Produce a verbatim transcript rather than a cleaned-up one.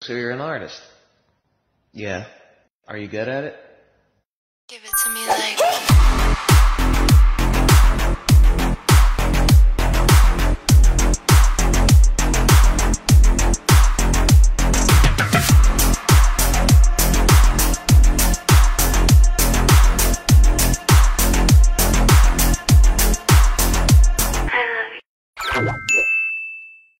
So you're an artist? Yeah. Are you good at it? Give it to me like